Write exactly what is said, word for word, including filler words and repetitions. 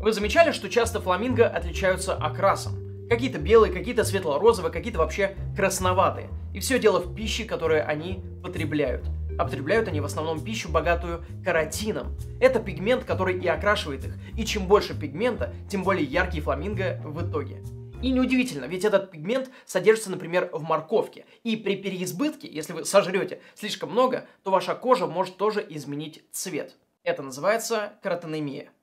Вы замечали, что часто фламинго отличаются окрасом? Какие-то белые, какие-то светло-розовые, какие-то вообще красноватые. И все дело в пище, которую они потребляют. А потребляют они в основном пищу, богатую каротином. Это пигмент, который и окрашивает их. И чем больше пигмента, тем более яркий фламинго в итоге. И неудивительно, ведь этот пигмент содержится, например, в морковке. И при переизбытке, если вы сожрете слишком много, то ваша кожа может тоже изменить цвет. Это называется каротинемия.